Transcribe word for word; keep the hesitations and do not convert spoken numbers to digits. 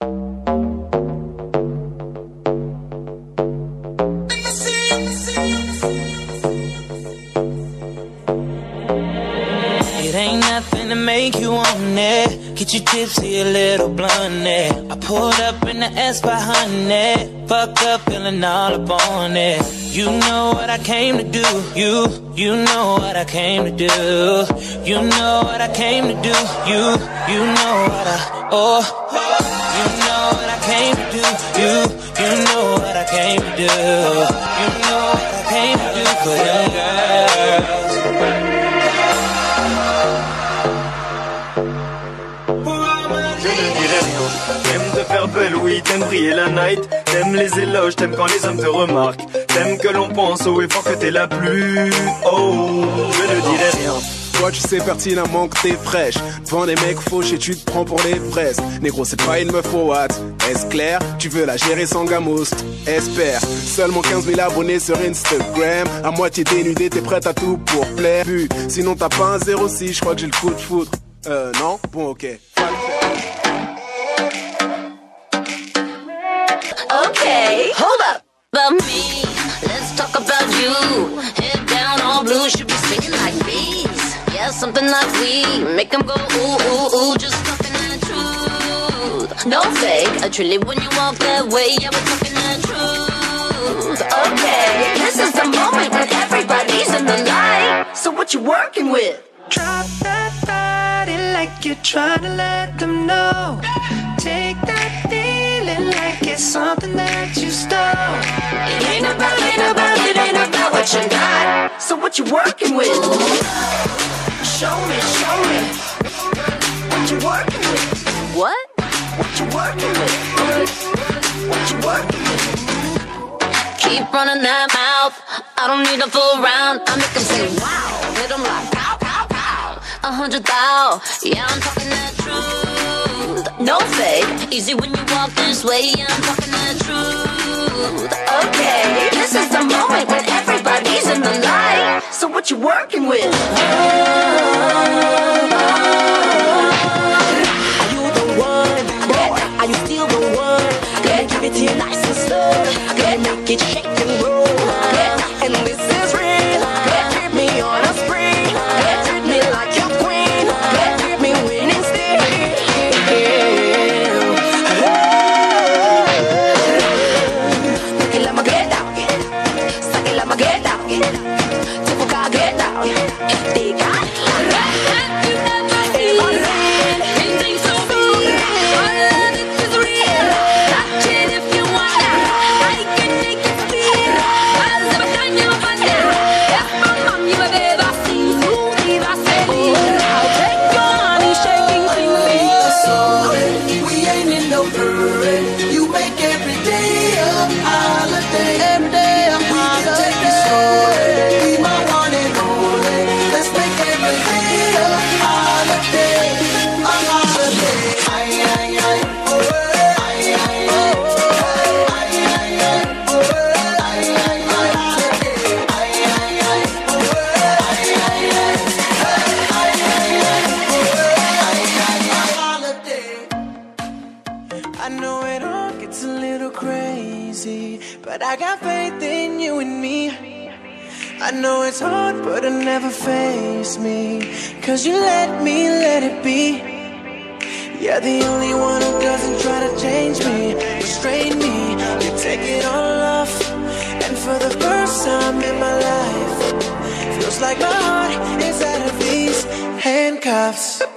It ain't nothing to make you want it. Get you tipsy, a little blunt it. I pulled up in the S by honey. Fucked up, feeling all up on it. You know what I came to do. You, you know what I came to do. You know what I came to do. You, you know what I, oh. You know what I came to do. You, you know what I came to do. You know what I came to do for young girls. T'aimes te faire belle, oui, t'aimes briller la night. T'aimes les éloges, t'aimes quand les hommes te remarquent. T'aimes que l'on pense haut et fort que t'es la plus. Oh, je ne dirai rien. Toi tu sais pertinemment que t'es fraîche. Devant des mecs fauches et tu te prends pour les fraises. Négro c'est pas une meuf au watt. Est-ce clair? Tu veux la gérer sans gamos? Espère. Seulement quinze mille abonnés sur Instagram. À moitié dénudé, t'es prête à tout pour plaire. Vu, sinon t'as pas un zéro six, je crois que j'ai le coup de foudre. Euh non? Bon ok. Okay, hold up. About me, let's talk about you. Head down, all blue, should be singing like bees. Yeah, something like we make them go ooh, ooh, ooh, just talking the truth. No fake, truly when you walk that way, yeah, we're talking the truth. Okay, this is the moment when everybody's in the light. So what you working with? Drop that body like you're trying to let them know. Take that feeling like it's something that you stole. It ain't about, ain't about, it ain't about what you got. So what you working with? Show me, show me what you working with. What? What you working with? What you working with? Keep running that mouth. I don't need a full round. I make them say wow. Hit them like pow, pow, pow. A hundred thou. Yeah, I'm talking that truth. No fake. Easy when you walk this way. Yeah, I'm talking that truth. Okay, This is the moment when everybody's in the light. so what you working with? Are you the one? Boy, are you still the one? Gonna give it to you nice and slow. Gonna make it shake and roll. And this is real. Keep me on a spree. Treat me like your queen. Keep me winning still. Look it, I'ma get down. Suck it, I'ma get down. Tipo, I get down. They got but I got faith in you and me. I know it's hard, but it'll never face me, cause you let me let it be. You're the only one who doesn't try to change me, restrain me. You take it all off, and for the first time in my life, feels like my heart is out of these handcuffs.